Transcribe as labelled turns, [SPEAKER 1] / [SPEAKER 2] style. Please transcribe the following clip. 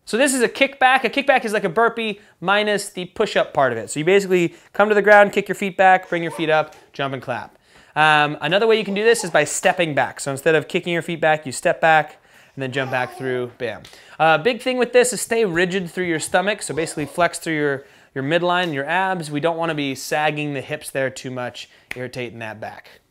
[SPEAKER 1] So this is a kickback. A kickback is like a burpee minus the push-up part of it. So you basically come to the ground, kick your feet back, bring your feet up, jump and clap. Another way you can do this is by stepping back. So instead of kicking your feet back, you step back and then jump back through, bam. Big thing with this is stay rigid through your stomach. So basically flex through your midline and your abs. We don't want to be sagging the hips there too much, irritating that back.